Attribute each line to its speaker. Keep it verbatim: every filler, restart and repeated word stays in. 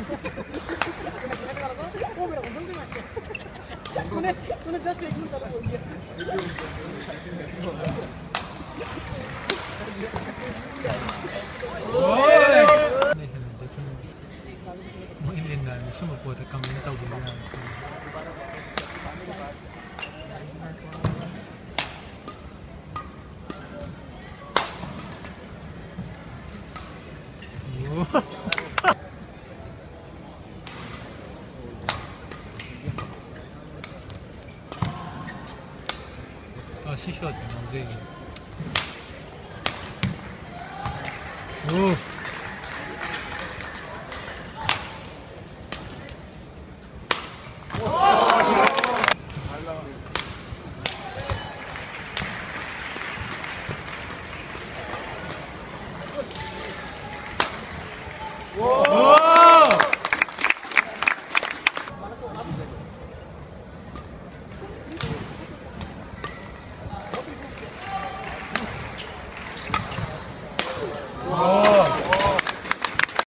Speaker 1: तूने जस्ट एक मिनट बोल दिया
Speaker 2: 뭐 인간이 숨을 보다 감면했다고 그러냐. 아, 시셔야 돼, 나오지. 오. 오!